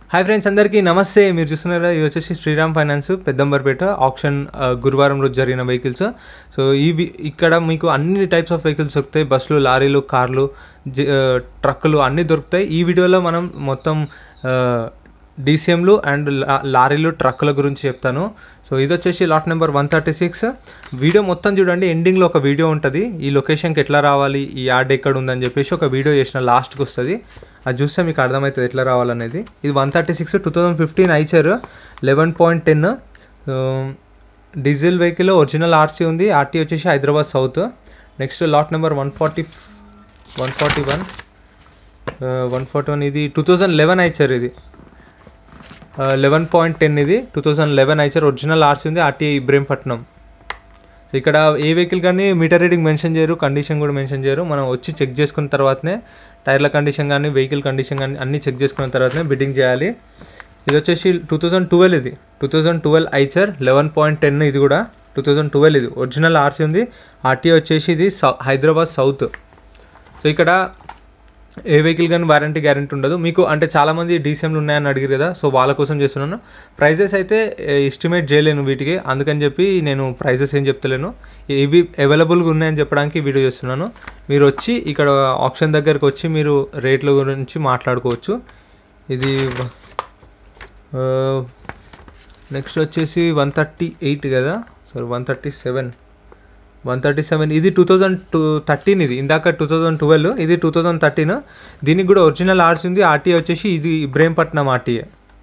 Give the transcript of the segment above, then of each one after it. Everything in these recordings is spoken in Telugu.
హాయ్ ఫ్రెండ్స్, అందరికీ నమస్తే. మీరు చూస్తున్నారా, ఇది వచ్చేసి శ్రీరామ్ ఫైనాన్స్ పెద్దంబర్పేట ఆప్షన్ గురువారం రోజు జరిగిన వెహికల్స్. సో ఇక్కడ మీకు అన్ని టైప్స్ ఆఫ్ వెహికల్స్ దొరుకుతాయి. బస్సులు, లారీలు, కార్లు, ట్రక్కులు అన్నీ దొరుకుతాయి. ఈ వీడియోలో మనం మొత్తం డీసీఎంలు అండ్ లారీలు, ట్రక్కుల గురించి చెప్తాను. సో ఇది వచ్చేసి లాట్ నెంబర్ 136. వీడియో మొత్తం చూడండి. ఎండింగ్లో ఒక వీడియో ఉంటుంది, ఈ లొకేషన్కి ఎట్లా రావాలి, ఈ యార్డ్ ఎక్కడ ఉందని చెప్పేసి ఒక వీడియో చేసిన, లాస్ట్కి వస్తుంది. అది చూస్తే మీకు అర్థమవుతుంది ఎట్లా రావాలనేది. ఇది 136 2015 Eicher 11.10 diesel vehicle. Original RC ఉంది. ఆర్టీ వచ్చేసి Hyderabad south. Next lot number 141 ఇది 2011 ఐచర్. ఇది 11.10 ఇది 2011 ఐచర్. ఒరిజినల్ ఆర్సీ ఉంది. ఆర్టీ ఇబ్రహీంపట్నం. సో ఇక్కడ ఏ వెహికల్ కానీ మీటర్ రీడింగ్ మెన్షన్ చేయరు, కండిషన్ కూడా మెన్షన్ చేయరు. మనం వచ్చి చెక్ చేసుకున్న తర్వాతనే టైర్ల కండిషన్ కానీ, వెహికల్ కండిషన్ కానీ అన్నీ చెక్ చేసుకున్న తర్వాతనే బిడ్డింగ్ చేయాలి. ఇది వచ్చేసి 2012. ఇది 2012 ఐచర్ 11.10. ఇది కూడా 2012. ఇది ఒరిజినల్ ఆర్సీ ఉంది. ఆర్టీ వచ్చేసి ఇది హైదరాబాద్ సౌత్. సో ఇక్కడ ఏ వెహికల్ కానీ వారంటీ గ్యారెంటీ ఉండదు మీకు. అంటే చాలామంది డీసీఎంలు ఉన్నాయని అడిగారు కదా, సో వాళ్ళ కోసం చేస్తున్నాను. ప్రైజెస్ అయితే ఎస్టిమేట్ చేయలేను వీటికి, అందుకని చెప్పి నేను ప్రైజెస్ ఏం చెప్తలేను. ఇవి అవైలబుల్గా ఉన్నాయని చెప్పడానికి వీడియో చేస్తున్నాను. మీరు వచ్చి ఇక్కడ ఆప్షన్ దగ్గరకు వచ్చి మీరు రేట్ల గురించి మాట్లాడుకోవచ్చు. ఇది నెక్స్ట్ వచ్చేసి 138 కదా, సారీ 137. ఇది 2013. ఇది ఇందాక 2012, ఇది 2013. దీనికి కూడా ఒరిజినల్ ఆర్సీ ఉంది. ఆర్టీ వచ్చేసి ఇది ఇబ్రహీంపట్నం ఆర్టీఏ.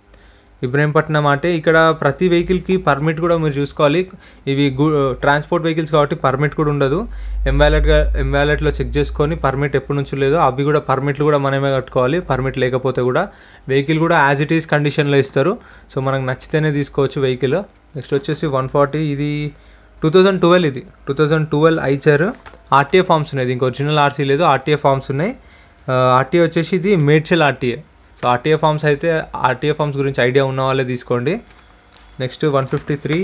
ఇక్కడ ప్రతి వెహికల్కి పర్మిట్ కూడా మీరు చూసుకోవాలి. ఇవి ట్రాన్స్పోర్ట్ వెహికల్స్ కాబట్టి పర్మిట్ కూడా ఉండదు. ఎంవాలెట్లో చెక్ చేసుకొని పర్మిట్ ఎప్పటి నుంచి లేదో అవి కూడా పర్మిట్లు కూడా మనమే కట్టుకోవాలి. పర్మిట్ లేకపోతే కూడా వెహికల్ కూడా యాజ్ ఇట్ ఈస్ కండిషన్లో ఇస్తారు. సో మనకు నచ్చితేనే తీసుకోవచ్చు వెహికల్. నెక్స్ట్ వచ్చేసి 140. ఇది 2012. ఇది 2012 ఐచర్. ఆర్టీఏ ఫార్మ్స్ ఉన్నాయి. దీనికి ఒరిజినల్ ఆర్సీ లేదు, ఆర్టీఏ ఫార్మ్స్ ఉన్నాయి. ఆర్టీఏ వచ్చేసి ఇది Medchal RTA. So RTA forms అయితే ఆర్టీఏ ఫార్మ్స్ గురించి ఐడియా ఉన్న వాళ్ళే తీసుకోండి. నెక్స్ట్ 153.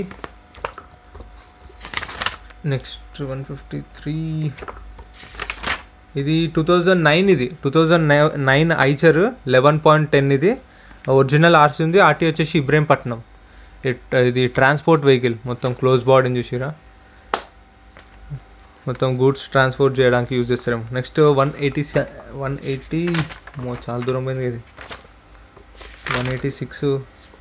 ఇది 2009. ఇది 2009 ఐచర్ 11.10. ఇది ఒరిజినల్ ఆర్సీ ఉంది. ఆర్టీ వచ్చేసి ఇబ్రహీంపట్నం. ఇది ట్రాన్స్పోర్ట్ వెహికల్, మొత్తం క్లోజ్ బాడీని చూసిరా, మొత్తం గూడ్స్ ట్రాన్స్పోర్ట్ చేయడానికి యూజ్ చేస్తారేమో. నెక్స్ట్ 180 చాలా దూరం పోయింది. ఇది 186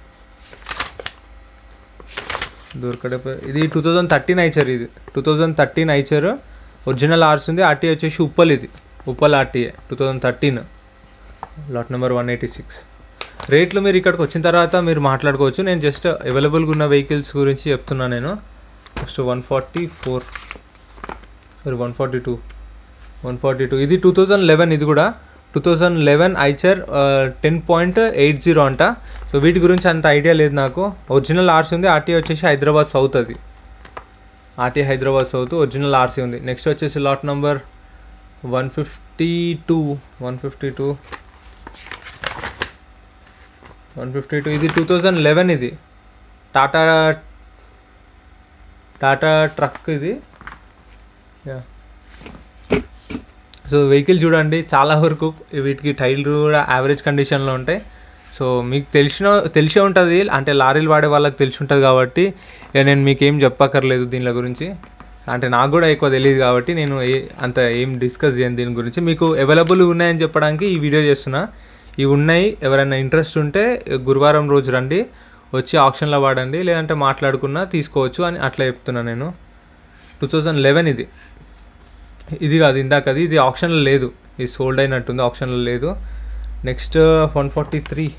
దొరకడే. ఇది 2013 ఐచర్. ఇది 2013 ఐచర్. ఒరిజినల్ ఆర్సీ ఉంది. ఆర్టీ వచ్చేసి ఉప్పల్. ఇది ఉప్పల్ ఆర్టీఏ 2013. Lot number 186. రేట్లు మీరు ఇక్కడికి వచ్చిన తర్వాత మీరు మాట్లాడుకోవచ్చు. నేను జస్ట్ అవైలబుల్గా ఉన్న వెహికల్స్ గురించి చెప్తున్నాను నేను. నెక్స్ట్ 142. ఇది 2011. ఇది కూడా 2011 ఐచర్ 10.80 అంట. సో వీటి గురించి అంత ఐడియా లేదు నాకు. ఒరిజినల్ ఆర్సీ ఉంది. ఆర్టీ వచ్చేసి హైదరాబాద్ సౌత్. అది RT Hyderabad south, original RC ఉంది. నెక్స్ట్ వచ్చేసి లాట్ నెంబర్ 152. ఇది 2011. ఇది టాటా ట్రక్. ఇది సో వెహికల్ చూడండి, చాలా వరకు వీటికి టైర్లు కూడా యావరేజ్ కండిషన్లో ఉంటాయి. సో మీకు తెలిసే ఉంటుంది, అంటే లారీలు వాడే వాళ్ళకి తెలిసి ఉంటుంది కాబట్టి నేను మీకు ఏం చెప్పక్కర్లేదు దీని గురించి. అంటే నాకు కూడా ఎక్కువ తెలియదు కాబట్టి నేను అంత ఏం డిస్కస్ చేయను దీని గురించి. మీకు అవైలబుల్ ఉన్నాయని చెప్పడానికి ఈ వీడియో చేస్తున్నా. ఇవి ఉన్నాయి, ఎవరైనా ఇంట్రెస్ట్ ఉంటే గురువారం రోజు రండి, వచ్చి ఆప్షన్లో వాడండి, లేదంటే మాట్లాడుకున్నా తీసుకోవచ్చు అని అట్లా చెప్తున్నా నేను. 2011. ఇది కాదు ఇందాకది, ఇది ఆప్షన్లో లేదు, ఇది సోల్డ్ అయినట్టుంది, ఆప్షన్లో లేదు. నెక్స్ట్ 143.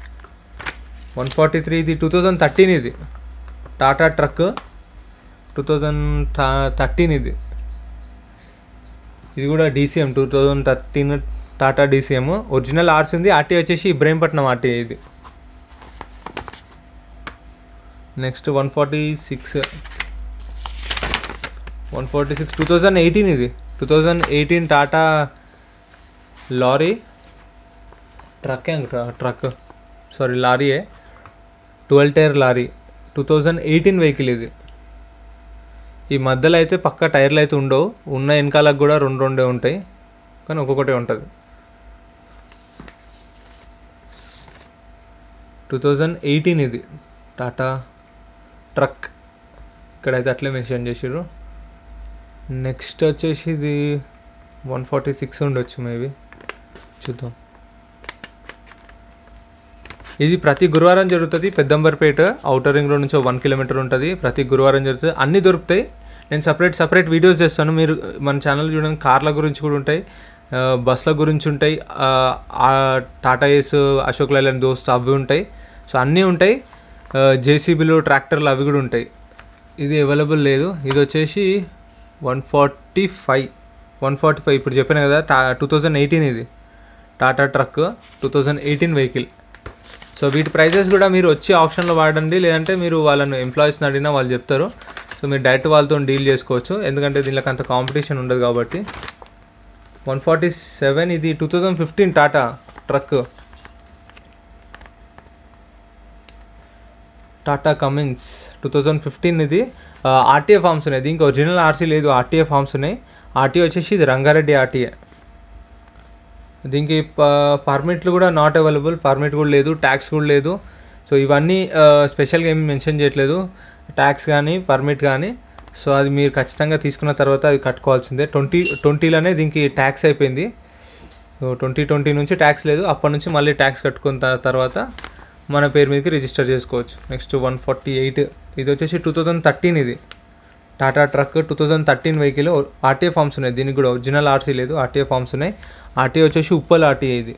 ఇది 2013. ఇది టాటా ట్రక్ 2013. ఇది కూడా DCM 2013 Tata DCM. Original RC ఉంది. ఆర్టీ వచ్చేసి ఇబ్రహీంపట్నం ఆర్టీఏ. ఇది నెక్స్ట్ 146. 2018. ఇది 2018 టాటా లారీ లారీయే 12 టైర్ లారీ 2018 వెహికల్. ఇది ఈ మధ్యలో అయితే పక్క టైర్లు అయితే ఉండవు, ఉన్న వెనకాలకు కూడా రెండే ఉంటాయి, కానీ ఒక్కొక్కటే ఉంటుంది. 2018 ఇది టాటా ట్రక్, ఇక్కడైతే అట్లే మెన్షన్ చేసారు. నెక్స్ట్ వచ్చేసి ఇది 146 ఉండొచ్చు మేబీ, చూద్దాం. ఇది ప్రతి గురువారం జరుగుతుంది. పెద్దంబర్పేట ఔటర్ రింగ్ రోడ్ నుంచి 1 కిలోమీటర్ ఉంటుంది. ప్రతి గురువారం జరుగుతుంది. అన్నీ దొరుకుతాయి. నేను సపరేట్ వీడియోస్ చేస్తాను. మీరు మన ఛానల్ చూడండి. కార్ల గురించి కూడా ఉంటాయి, బస్ల గురించి ఉంటాయి, టాటా ఏస్, అశోక్ లైలాండ్ దోస్త్ అవి ఉంటాయి. సో అన్నీ ఉంటాయి. జేసీబీలు, ట్రాక్టర్లు అవి కూడా ఉంటాయి. ఇది అవైలబుల్ లేదు. ఇది వచ్చేసి 145 ఇప్పుడు చెప్పాను కదా, 2018 ఇది టాటా ట్రక్ 2018 వెహికల్. సో వీటి ప్రైజెస్ కూడా మీరు వచ్చి ఆప్షన్లో వాడండి, లేదంటే మీరు వాళ్ళని ఎంప్లాయీస్ని అడిగినా వాళ్ళు చెప్తారు. సో మీరు డైరెక్ట్ వాళ్ళతో డీల్ చేసుకోవచ్చు, ఎందుకంటే దీనికి అంత కాంపిటీషన్ ఉండదు కాబట్టి. 147 ఇది 2015 టాటా ట్రక్, టాటా కమిన్స్ 2015 ఇది. ఆర్టీఏ ఫార్మ్స్ ఉన్నాయి, దీనికి ఒరిజినల్ ఆర్సీ లేదు, ఆర్టీఏ ఫార్మ్స్ ఉన్నాయి. ఆర్టీఏ వచ్చేసి ఇది రంగారెడ్డి ఆర్టీఏ. దీనికి పర్మిట్లు కూడా నాట్ అవైలబుల్, పర్మిట్ కూడా లేదు, ట్యాక్స్ కూడా లేదు. సో ఇవన్నీ స్పెషల్గా ఏమి మెన్షన్ చేయట్లేదు, ట్యాక్స్ కానీ పర్మిట్ కానీ. సో అది మీరు ఖచ్చితంగా తీసుకున్న తర్వాత అది కట్టుకోవాల్సిందే. 2020లోనే దీనికి ట్యాక్స్ అయిపోయింది. సో 2020 నుంచి ట్యాక్స్ లేదు, అప్పటి నుంచి మళ్ళీ ట్యాక్స్ కట్టుకున్న తర్వాత మన పేరు మీదకి రిజిస్టర్ చేసుకోవచ్చు. నెక్స్ట్ 148 ఇది వచ్చేసి 2013 ఇది Tata truck 2013 vehicle. RTA forms ఉన్నాయి, దీనికి కూడా ఒరిజినల్ ఆర్సీ లేదు, ఆర్టీఏ ఫార్మ్స్ ఉన్నాయి. ఆర్టీఏ వచ్చేసి ఉప్పల్ ఆర్టీఏ ఇది.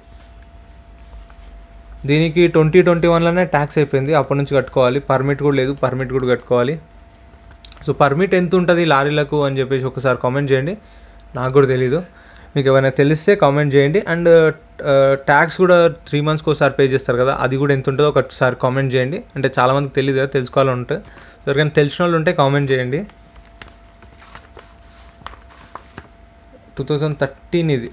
దీనికి 2021లోనే ట్యాక్స్ అయిపోయింది, అప్పటి నుంచి కట్టుకోవాలి. పర్మిట్ కూడా లేదు, పర్మిట్ కూడా కట్టుకోవాలి. సో పర్మిట్ ఎంత ఉంటుంది లారీలకు అని చెప్పేసి ఒకసారి కామెంట్ చేయండి, నాకు కూడా తెలీదు. మీకు ఏమైనా తెలిస్తే కామెంట్ చేయండి. అండ్ ట్యాక్స్ కూడా 3 monthsకి ఒకసారి పే చేస్తారు కదా, అది కూడా ఎంత ఉంటుందో ఒకసారి కామెంట్ చేయండి. అంటే చాలామందికి తెలియదు కదా, తెలుసుకోవాలని ఉంటే. ఎవరికైనా తెలిసిన వాళ్ళు ఉంటే కామెంట్ చేయండి. 2013 ఇది.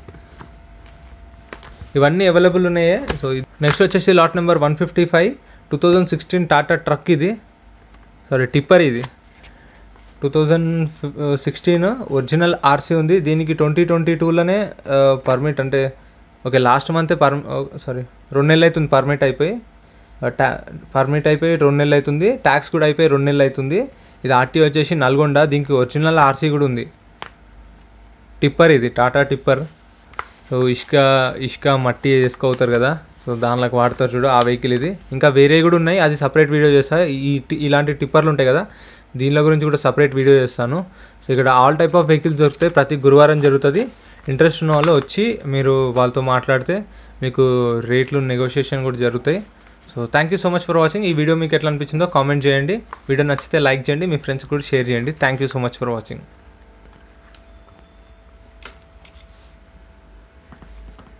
ఇవన్నీ అవైలబుల్ ఉన్నాయే. సో నెక్స్ట్ వచ్చేసి లాట్ నెంబర్ 155 2016 టాటా ట్రక్ ఇది, టిప్పర్ ఇది. 2016 ఒరిజినల్ ఆర్సీ ఉంది. దీనికి 2022లోనే పర్మిట్, అంటే ఓకే లాస్ట్ మంతే 2 నెలలు అవుతుంది పర్మిట్ అయిపోయి. పర్మిట్ అయిపోయి 2 నెలలు అవుతుంది, ట్యాక్స్ కూడా అయిపోయి 2 నెలలు అవుతుంది. ఇది ఆర్టీ వచ్చేసి నల్గొండ, దీనికి ఒరిజినల్ ఆర్సీ కూడా ఉంది. టిప్పర్ ఇది, టాటా టిప్పర్. సో ఇసుక మట్టి వేసుకోవుతారు కదా, సో దానిలోకి వాడతారు చూడు, ఆ వెహికల్ ఇది. ఇంకా వేరే కూడా ఉన్నాయి, అది సపరేట్ వీడియో చేస్తాను. ఇలాంటి టిప్పర్లు ఉంటాయి కదా, దీనిలో గురించి కూడా సపరేట్ వీడియో చేస్తాను. సో ఇక్కడ ఆల్ టైప్ ఆఫ్ వెహికల్స్ దొరుకుతాయి, ప్రతి గురువారం జరుగుతుంది. ఇంట్రెస్ట్ ఉన్న వాళ్ళు వచ్చి మీరు వాళ్ళతో మాట్లాడితే మీకు రేట్లు నెగోషియేషన్ కూడా జరుగుతాయి. So thank you so much for watching. ఈ వీడియో మీకు ఎట్లా అనిపించిందో కామెంట్ చేయండి. వీడియో నచ్చితే లైక్ చేయండి, మీ ఫ్రెండ్స్ కూడా షేర్ చేయండి. Thank you so much for watching.